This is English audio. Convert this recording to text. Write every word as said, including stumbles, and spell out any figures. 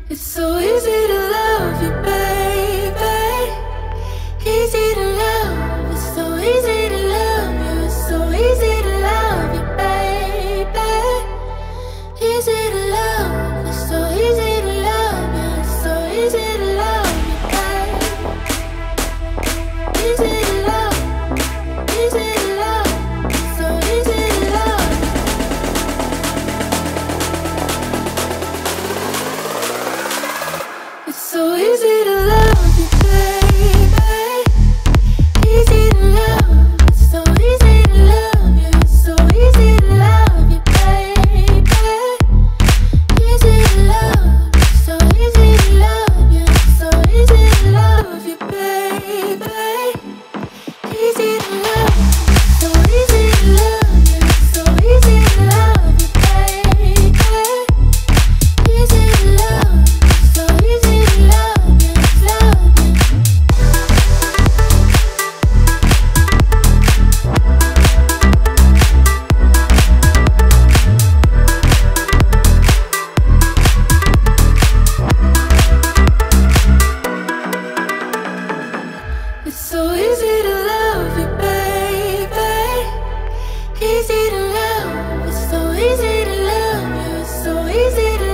It's so easy to love you, baby. Easy to love. It's so easy to love you. It's so easy to love you, baby. Easy to love. It's so easy to love you. It's so easy to love you, baby. Easy to love. Easy to love. It's so easy to love. It's so easy to love you, baby. Easy to love. It's so easy to love you. It's so easy to love you, baby. Easy to love. It's so easy to love you. It's so easy to love you, baby. Easy to love. So easy to love you. So easy to love you, baby. Easy to love. So easy to love you, love you. It's so easy to love you, baby. Easy to love. It's so easy to love you. It's so easy to